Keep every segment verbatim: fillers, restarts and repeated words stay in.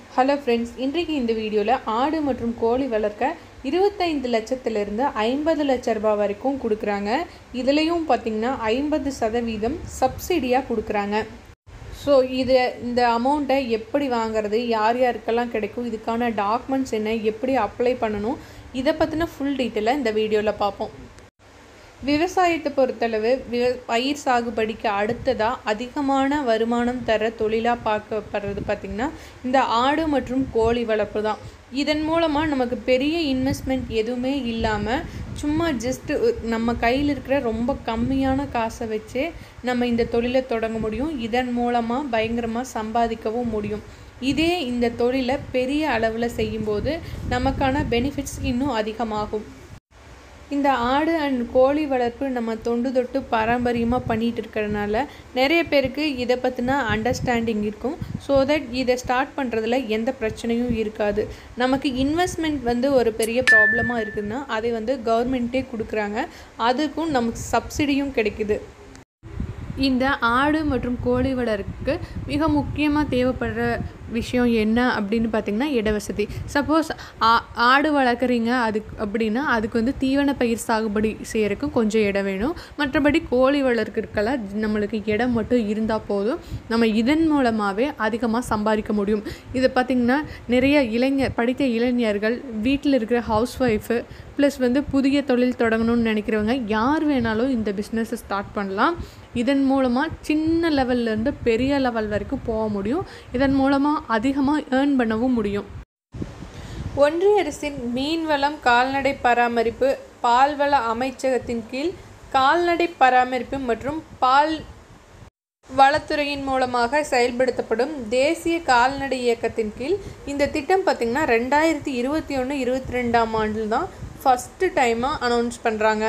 Hello friends, இன்றைக்கு இந்த வீடியோவில் ஆடு மற்றும் கோழி வளர்க்க இருபத்தைந்து லட்சத்திலிருந்து ஐம்பது லட்ச ரூபாய் வரைக்கும் கொடுக்குறாங்க. இதுலேயும் பார்த்திங்கன்னா ஐம்பது சதவீதம் சப்சிடியாக கொடுக்குறாங்க. ஸோ இது இந்த அமௌண்ட்டை எப்படி வாங்குறது, யார் யாருக்கெல்லாம் கிடைக்கும், இதுக்கான டாக்குமெண்ட்ஸ் என்ன, எப்படி அப்ளை பண்ணணும், இதை பற்றின ஃபுல் டீட்டெயிலாக இந்த வீடியோவில் பார்ப்போம். விவசாயத்தை பொறுத்தளவு விவ பயிர் சாகுபடிக்கு அடுத்ததாக அதிகமான வருமானம் தர தொழிலாக பார்க்கப்படுறது பார்த்திங்கன்னா இந்த ஆடு மற்றும் கோழி வளர்ப்பு தான். இதன் மூலமாக நமக்கு பெரிய இன்வெஸ்ட்மெண்ட் எதுவுமே இல்லாமல் சும்மா ஜஸ்ட்டு நம்ம கையில் இருக்கிற ரொம்ப கம்மியான காசை வச்சே நம்ம இந்த தொழிலை தொடங்க முடியும். இதன் மூலமாக பயங்கரமாக சம்பாதிக்கவும் முடியும். இதே இந்த தொழிலை பெரிய அளவில் செய்யும்போது நமக்கான பெனிஃபிட்ஸ் இன்னும் அதிகமாகும். இந்த ஆடு அண்ட் கோழி வளர்ப்பு நம்ம தொண்டு தொட்டு பாரம்பரியமாக பண்ணிகிட்டு இருக்கிறதுனால நிறைய பேருக்கு இதை பற்றின அண்டர்ஸ்டாண்டிங் இருக்கும். ஸோ தட் இதை ஸ்டார்ட் பண்ணுறதுல எந்த பிரச்சனையும் இருக்காது. நமக்கு இன்வெஸ்ட்மெண்ட் வந்து ஒரு பெரிய ப்ராப்ளமாக இருக்குதுன்னா அதை வந்து கவர்மெண்ட்டே கொடுக்குறாங்க. அதுக்கும் நமக்கு சப்சிடியும் கிடைக்குது. இந்த ஆடு மற்றும் கோழி வளர்ப்புக்கு மிக முக்கியமாக தேவைப்படுற விஷயம் என்ன அப்படின்னு பார்த்திங்கன்னா இடவசதி. சப்போஸ் ஆ ஆடு வளர்க்குறீங்க அது அப்படின்னா அதுக்கு வந்து தீவன பயிர் சாகுபடி செய்கிறதுக்கு கொஞ்சம் இடம் வேணும். மற்றபடி கோழி வளர்க்குறதுக்கெல்லாம் நம்மளுக்கு இடம் மட்டும் இருந்தால் போதும். நம்ம இதன் மூலமாகவே அதிகமாக சம்பாதிக்க முடியும். இதை பார்த்திங்கன்னா நிறைய இளைஞர் படித்த இளைஞர்கள், வீட்டில் இருக்கிற ஹவுஸ் ஒய்ஃபு, ப்ளஸ் வந்து புதிய தொழில் தொடங்கணும்னு நினைக்கிறவங்க யார் வேணாலும் இந்த பிஸ்னஸை ஸ்டார்ட் பண்ணலாம். இதன் மூலமாக சின்ன லெவல்லேருந்து பெரிய லெவல் வரைக்கும் போக முடியும். இதன் மூலமாக அதிகமாக ஏர்ன் பண்ணவும் முடியும். ஒன்றிய அரசின் மீன்வளம், கால்நடை பராமரிப்பு, பால்வள அமைச்சகத்தின் கீழ் கால்நடை பராமரிப்பு மற்றும் பால் வளத்துறையின் மூலமாக செயல்படுத்தப்படும் தேசிய கால்நடை இயக்கத்தின் கீழ் இந்த திட்டம் பார்த்திங்கன்னா ரெண்டாயிரத்தி இருபத்தி ஒன்று இருபத்தி ரெண்டாம் ஆண்டில் தான் ஃபஸ்ட்டு டைமாக அனௌன்ஸ் பண்ணுறாங்க.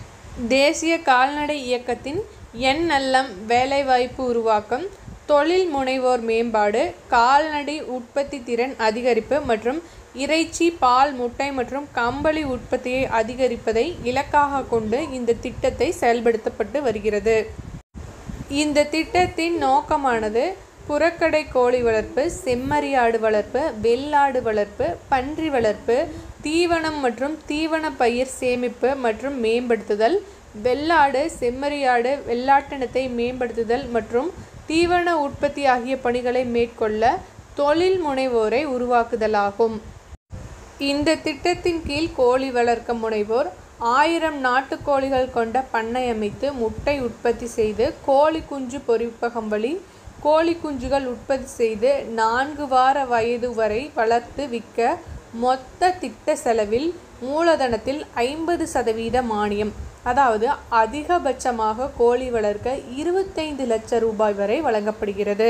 தேசிய கால்நடை இயக்கத்தின் என்எல்எம் வேலைவாய்ப்பு உருவாக்கம், தொழில் முனைவோர் மேம்பாடு, கால்நடை உற்பத்தி திறன் அதிகரிப்பு மற்றும் இறைச்சி, பால், முட்டை மற்றும் கம்பளி உற்பத்தியை அதிகரிப்பதை இலக்காக கொண்டு இந்த திட்டத்தை செயல்படுத்தப்பட்டு வருகிறது. இந்த திட்டத்தின் நோக்கமானது புறக்கடை கோழி வளர்ப்பு, செம்மறியாடு வளர்ப்பு, வெள்ளாடு வளர்ப்பு, பன்றி வளர்ப்பு, தீவனம் மற்றும் தீவன பயிர் சேமிப்பு மற்றும் மேம்படுத்துதல், வெள்ளாடு, செம்மறியாடு, வெள்ளாட்டினத்தை மேம்படுத்துதல் மற்றும் தீவன உற்பத்தி ஆகிய பணிகளை மேற்கொள்ள தொழில் முனைவோரை உருவாக்குதலாகும். இந்த திட்டத்தின் கீழ் கோழி வளர்க்க முனைவோர் ஆயிரம் நாட்டுக்கோழிகள் கொண்ட பண்ணை அமைத்து முட்டை உற்பத்தி செய்து கோழி குஞ்சு பொரிப்பகம் வழி கோழி குஞ்சுகள் உற்பத்தி செய்து நான்கு வார வயது வரை வளர்த்து விற்க மொத்த திட்ட செலவில் மூலதனத்தில் ஐம்பது சதவீத மானியம், அதாவது அதிகபட்சமாக கோழி வளர்க்க இருபத்தைந்து லட்சம் ரூபாய் வரை வழங்கப்படுகிறது.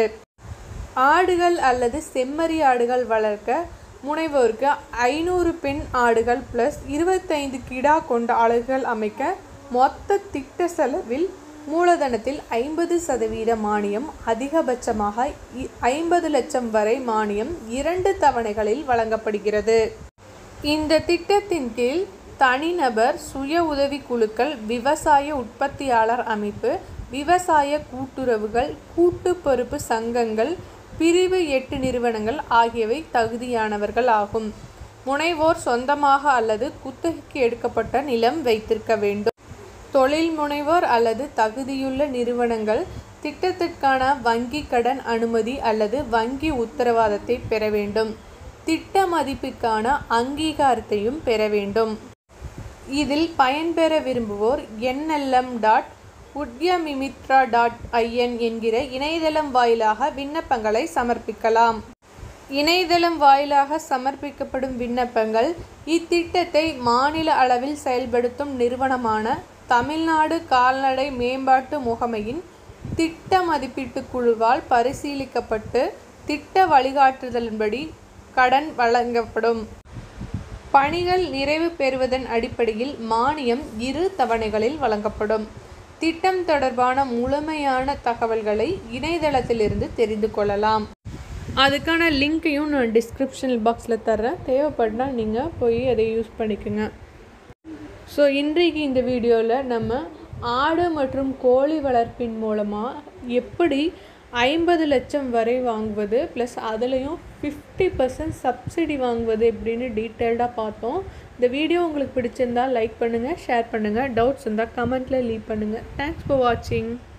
ஆடுகள் அல்லது செம்மறி ஆடுகள் வளர்க்க முனைவோருக்கு ஐநூறு பெண் ஆடுகள் பிளஸ் இருபத்தைந்து கிடா கொண்ட அலகுகள் அமைக்க மொத்த திட்ட செலவில் மூலதனத்தில் ஐம்பது சதவீத மானியம், அதிகபட்சமாக ஐம்பது லட்சம் வரை மானியம் இரண்டு தவணைகளில் வழங்கப்படுகிறது. இந்த திட்டத்தின் கீழ் தனிநபர், சுய உதவி குழுக்கள், விவசாய உற்பத்தியாளர் அமைப்பு, விவசாய கூட்டுறவுகள், கூட்டு பொறுப்பு சங்கங்கள், பிரிவு எட்டு நிறுவனங்கள் ஆகியவை தகுதியானவர்கள் ஆகும். முனைவோர் சொந்தமாக அல்லது குத்தகைக்கு எடுக்கப்பட்ட நிலம் வைத்திருக்க வேண்டும். தொழில் முனைவோர் அல்லது தகுதியுள்ள நிறுவனங்கள் திட்டத்திற்கான வங்கி கடன் அனுமதி அல்லது வங்கி உத்தரவாதத்தை பெற வேண்டும். திட்ட மதிப்பிற்கான அங்கீகாரத்தையும் பெற வேண்டும். இதில் பயன்பெற விரும்புவோர் NLM dot Udyamimitra dot IN என்கிற இணையதளம் வாயிலாக விண்ணப்பங்களை சமர்ப்பிக்கலாம். இணையதளம் வாயிலாக சமர்ப்பிக்கப்படும் விண்ணப்பங்கள் இத்திட்டத்தை மாநில அளவில் செயல்படுத்தும் நிறுவனமான தமிழ்நாடு கால்நடை மேம்பாட்டு முகமையின் திட்ட மதிப்பீட்டு குழுவால் பரிசீலிக்கப்பட்டு திட்ட வழிகாட்டுதலின்படி கடன் வழங்கப்படும். பணிகள் நிறைவு பெறுவதன் அடிப்படையில் மானியம் இரு தவணைகளில் வழங்கப்படும். திட்டம் தொடர்பான முழுமையான தகவல்களை இணையதளத்திலிருந்து தெரிந்து கொள்ளலாம். அதுக்கான லிங்க்கையும் நான் டிஸ்கிரிப்ஷன் பாக்ஸில் தர்றேன். தேவைப்பட்டால் நீங்கள் போய் அதை யூஸ் பண்ணிக்கோங்க. ஸோ இன்றைக்கு இந்த வீடியோவில் நம்ம ஆடு மற்றும் கோழி வளர்ப்பின் மூலமாக எப்படி ஐம்பது லட்சம் வரை வாங்குவது ப்ளஸ் அதுலேயும் ஃபிஃப்டி பர்சன்ட் சப்சிடி வாங்குவது எப்படின்னு டீட்டெயில்டாக பார்த்தோம். இந்த வீடியோ உங்களுக்கு பிடிச்சிருந்தால் லைக் பண்ணுங்கள், ஷேர் பண்ணுங்கள். டவுட்ஸ் இருந்தால் கமெண்ட்டில் லீவ் பண்ணுங்கள். தேங்க்ஸ் ஃபார் வாட்சிங்.